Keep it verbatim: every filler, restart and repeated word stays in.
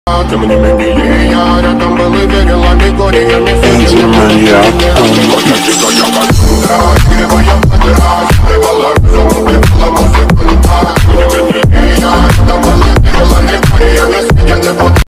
Тем не менее я рядом был и верила, не горе, я не маньяк.